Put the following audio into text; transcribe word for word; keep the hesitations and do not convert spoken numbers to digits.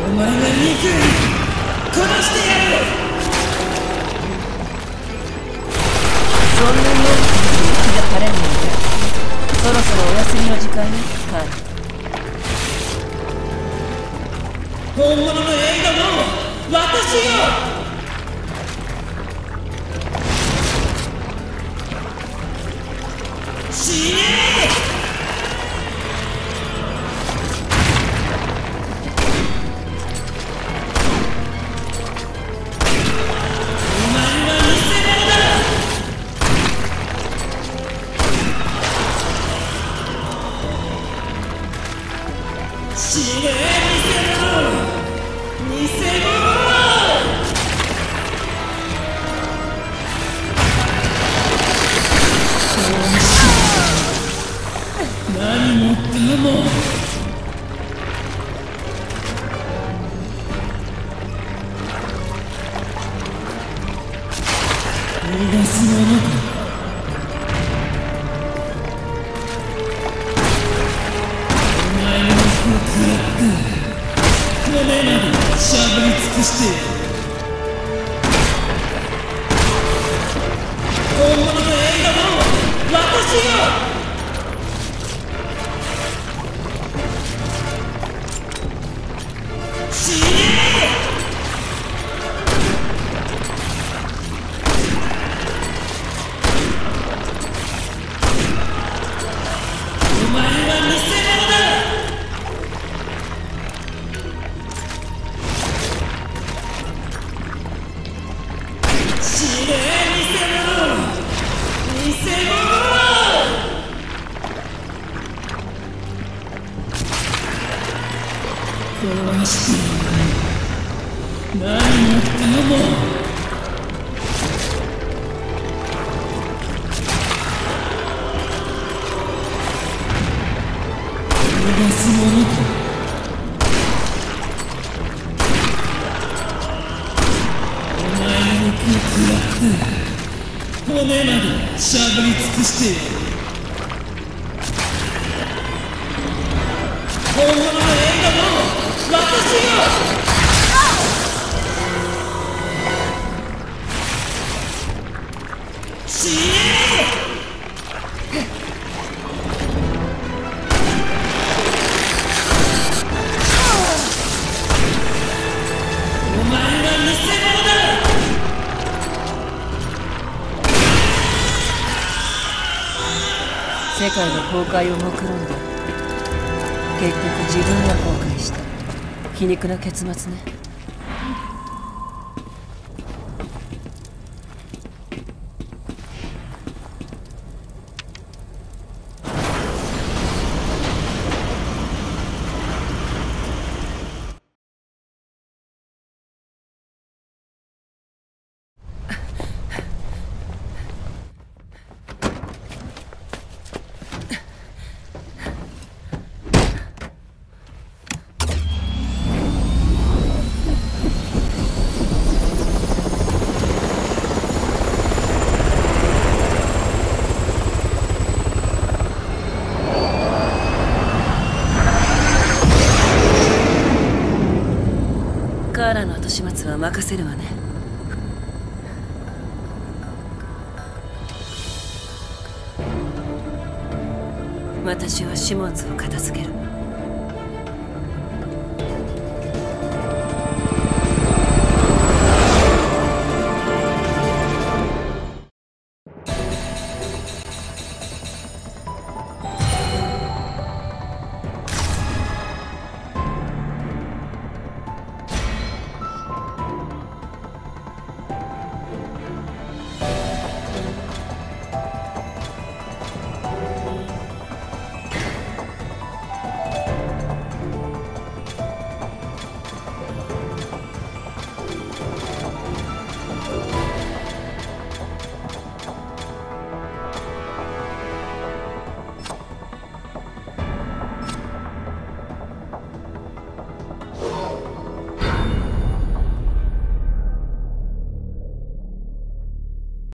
お前が憎い、殺してやる。 そんなに大きな雪が晴れんので、そろそろお休みの時間よ、カール。 本物の映画の私よ。死ねー。死ねえ、偽物！偽物！何もかも逃がすものだ。骨までしゃぶり尽くしてやる。本物の映画の私よ。死ねえ。お前は偽物だ。死ねえ、偽物！偽物！殺してやる。何もかも逃がすものだ。骨までしゃぶり尽くしてやる。本物の映画の私よ。死ねえ。お前は偽物だ。 世界の崩壊を目論んだ。結局自分が崩壊した。皮肉な結末ね。カーラの後始末は任せるわね。私はシモンズを片付ける。